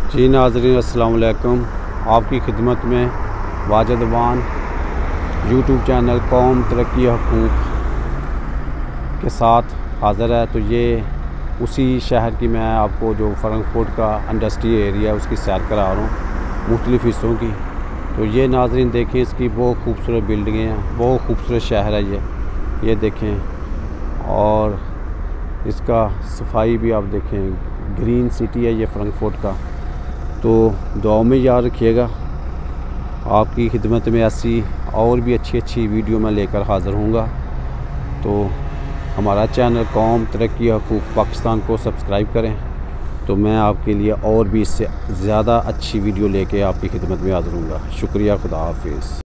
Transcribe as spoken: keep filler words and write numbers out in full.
जी नाज़रीन अस्सलाम वालेकुम। आपकी खिदमत में वाजिद वान यूट्यूब चैनल कौम तरक्की हकूक़ के साथ हाज़िर है। तो ये उसी शहर की मैं आपको जो फ्रैंकफर्ट का इंडस्ट्री एरिया है उसकी सैर करा रहा हूँ मुख्तलिफ़ हिस्सों की। तो ये नाज़रीन देखें, इसकी बहुत खूबसूरत बिल्डिंगें हैं, बहुत खूबसूरत शहर है ये ये देखें। और इसका सफाई भी आप देखें, ग्रीन सिटी है ये फ्रैंकफर्ट का। तो दुआ में याद रखिएगा। आपकी खिदमत में ऐसी और भी अच्छी अच्छी वीडियो मैं लेकर हाज़िर हूँगा। तो हमारा चैनल कौम तरक्की हकूक़ पाकिस्तान को सब्सक्राइब करें, तो मैं आपके लिए और भी इससे ज़्यादा अच्छी वीडियो लेके आपकी खिदमत में हाज़िर हूँगा। शुक्रिया, खुदा हाफिज़।